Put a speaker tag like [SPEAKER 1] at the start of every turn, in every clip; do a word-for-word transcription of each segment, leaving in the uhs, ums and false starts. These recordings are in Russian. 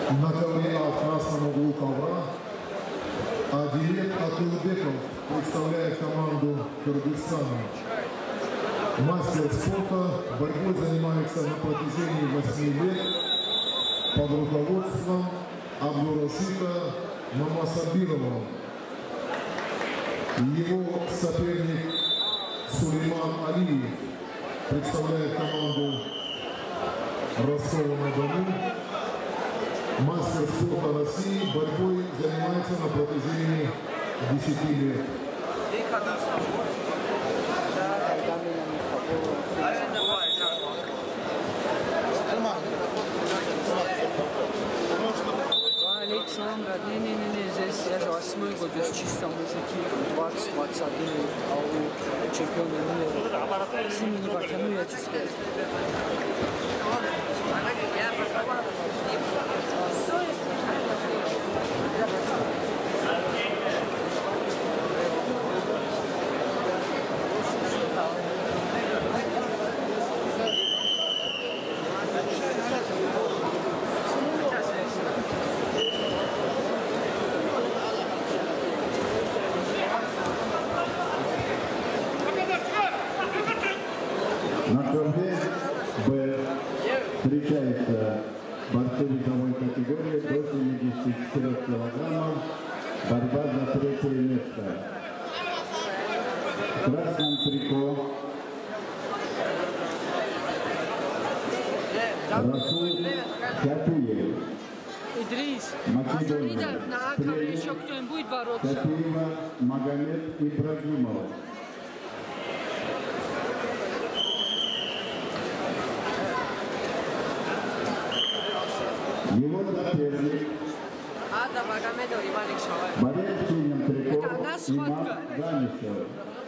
[SPEAKER 1] На ковре А в красном углу ковра Адилет Атылбеков представляет команду Кыргызстана. Мастер спорта, борьбой занимается на протяжении восьми лет под руководством Абдурашида Мамасабирова. Его соперник Сулейман Алиев представляет команду Ростова-на-Дону. Мастер спорта России борьбой занимается на протяжении десяти лет.
[SPEAKER 2] Александра, не-не-не, здесь я же восьмой год, без чисто мужики, двадцать двадцать один, а у чемпиона мира. С ними не потяну, я честно.
[SPEAKER 3] На ковре Б встречаются борцы весовой категории до семидесяти четырёх килограммов. Борьба за третье место. В красном трико Расул Шапиев.
[SPEAKER 2] Идрис,
[SPEAKER 3] Македония.
[SPEAKER 2] на ковре еще кто-нибудь будет бороться?
[SPEAKER 3] Шапиева Магомед Ибрагимов. Его соперник борец в синем трико Имам Ганишев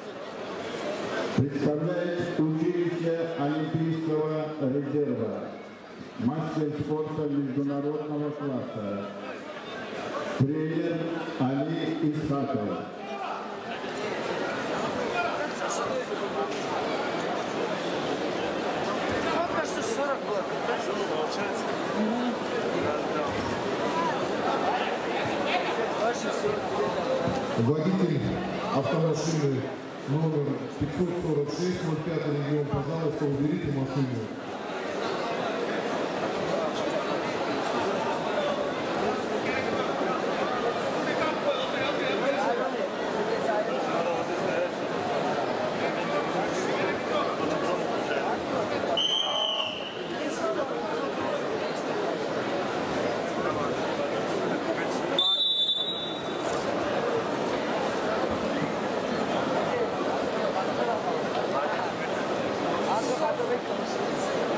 [SPEAKER 3] представляет училище Олимпийского резерва, мастер спорта международного класса, тренер Али Исхаков.
[SPEAKER 1] Водитель автомашины номер пятьсот сорок шесть ноль пять регион, пожалуйста, уберите машину.
[SPEAKER 2] Thank you.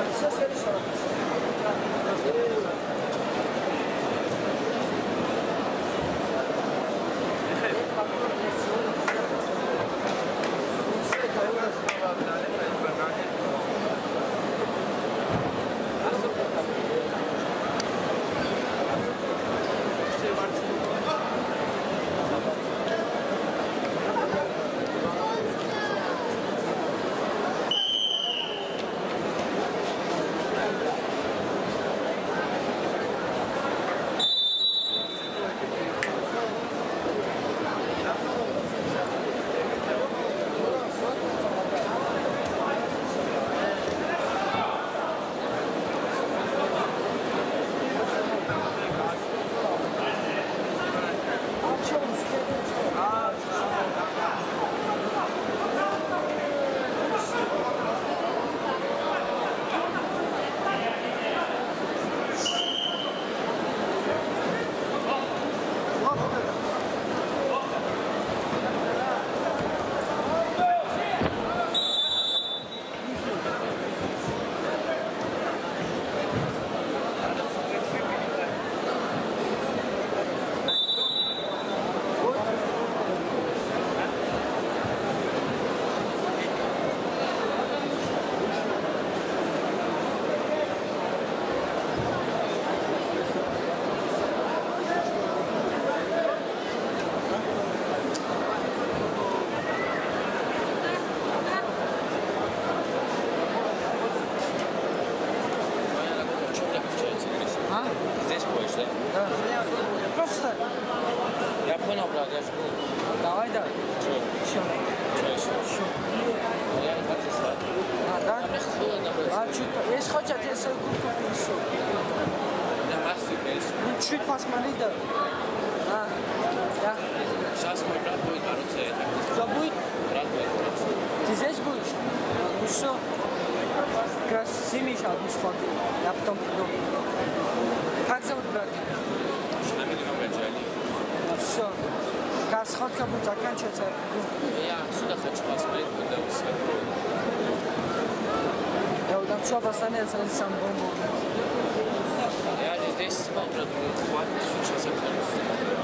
[SPEAKER 2] А?
[SPEAKER 4] Здесь будешь, да?
[SPEAKER 2] Да. Просто.
[SPEAKER 4] Я понял, брат, я жду.
[SPEAKER 2] Давай, да.
[SPEAKER 4] Че?
[SPEAKER 2] Все.
[SPEAKER 4] Че еще?
[SPEAKER 2] Все.
[SPEAKER 4] Я не хочу стать.
[SPEAKER 2] А, да?
[SPEAKER 4] Мне холодно, брат.
[SPEAKER 2] А, чуть... Если хотят, я свою куртку принесу.
[SPEAKER 4] Да, массы есть.
[SPEAKER 2] Ну, чуть посмотри, да. А, да.
[SPEAKER 4] Сейчас мой брат будет бороться.
[SPEAKER 2] Кто будет?
[SPEAKER 4] Брат будет бороться.
[SPEAKER 2] Ты здесь будешь? Ну все. Как раз снимешь одну схватку. Я потом приду. Как зовут брат?
[SPEAKER 4] Шамиль Мамеджали.
[SPEAKER 2] Ну все. Как схватка будет заканчиваться, я приду.
[SPEAKER 4] Я отсюда хочу посмотреть, куда вы все.
[SPEAKER 2] Я вот там что останется, я сам бомбу.
[SPEAKER 4] Я здесь смотрю, хватит, сейчас я вернусь.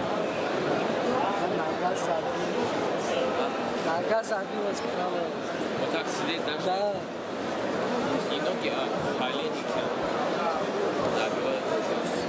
[SPEAKER 2] Нога забилась. Нога забилась правая.
[SPEAKER 4] Вот так сидеть даже?
[SPEAKER 2] Да.
[SPEAKER 4] Не ноги, а коленники. Забиваются.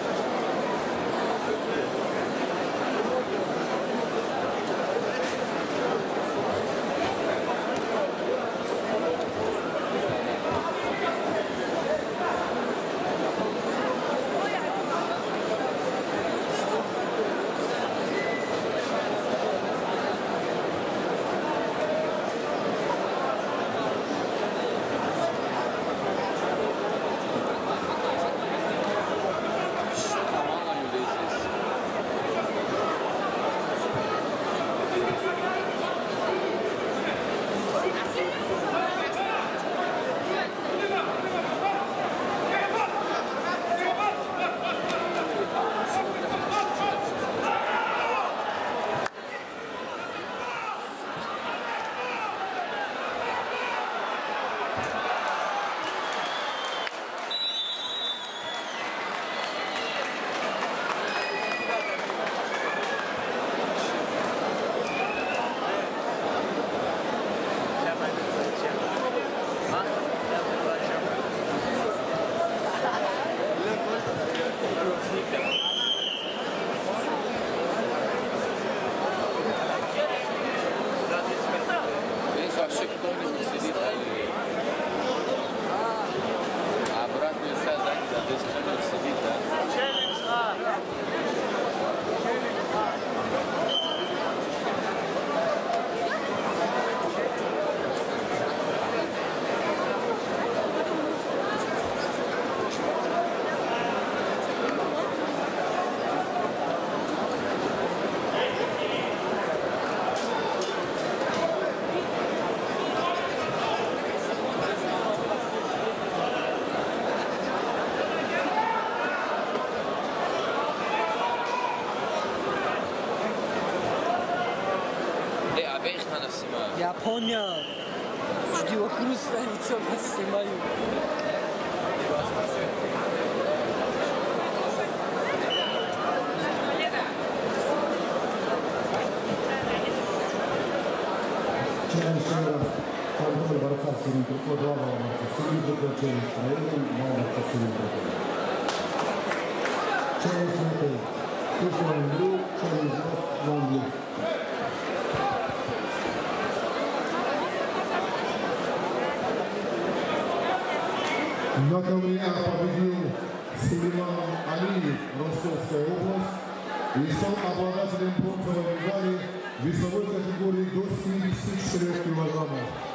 [SPEAKER 2] Япония. Жди вокруг станется, поснимаю.
[SPEAKER 1] Вчера контроль борца в синем трико, два волнорца, синим заключение, проверен, волнорца в синем трико. Челлендж метой, two one blue, челлендж lost, one blue. На ковре победил Сулейман Алиев, Ростовская область, и стал обладателем бронзовой медали в весовой категории до семидесяти четырёх килограммов.